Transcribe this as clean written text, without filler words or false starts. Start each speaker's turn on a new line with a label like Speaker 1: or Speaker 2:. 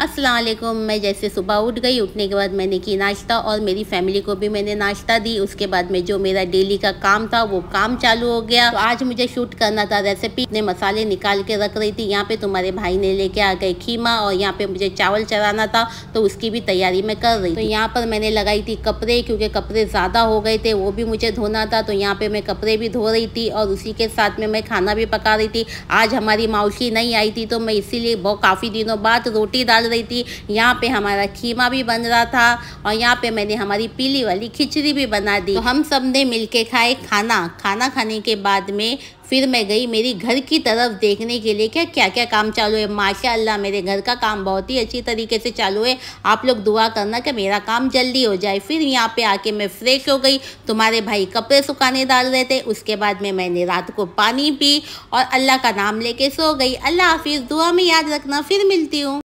Speaker 1: अस्सलाम वालेकुम। मैं जैसे सुबह उठ गई, उठने के बाद मैंने की नाश्ता और मेरी फैमिली को भी मैंने नाश्ता दी। उसके बाद में जो मेरा डेली का काम था वो काम चालू हो गया। तो आज मुझे शूट करना था रेसिपी, ने मसाले निकाल के रख रही थी। यहाँ पे तुम्हारे भाई ने लेके आ गए खीमा और यहाँ पे मुझे चावल चढ़ाना था तो उसकी भी तैयारी मैं कर रही थी। तो यहाँ पर मैंने लगाई थी कपड़े, क्योंकि कपड़े ज़्यादा हो गए थे, वो भी मुझे धोना था। तो यहाँ पे मैं कपड़े भी धो रही थी और उसी के साथ में मैं खाना भी पका रही थी। आज हमारी मौसी नहीं आई थी तो मैं इसीलिए बहुत काफ़ी दिनों बाद रोटी डाल रही थी। यहाँ पे हमारा खीमा भी बन रहा था और यहाँ पे मैंने हमारी पीली वाली खिचड़ी भी बना दी। तो हम सब ने मिलके खाए खाना खाने के बाद में फिर मैं गई मेरी घर की तरफ देखने के लिए क्या क्या काम चालू है। माशाअल्लाह मेरे घर का काम बहुत ही अच्छी तरीके से चालू है। आप लोग दुआ करना कि मेरा काम जल्दी हो जाए। फिर यहाँ पे आके मैं फ्रेश हो गई। तुम्हारे भाई कपड़े सुखाने डाल रहे थे। उसके बाद में मैंने रात को पानी पी और अल्लाह का नाम लेके सो गई। अल्लाह हाफिज़, दुआ में याद रखना, फिर मिलती हूँ।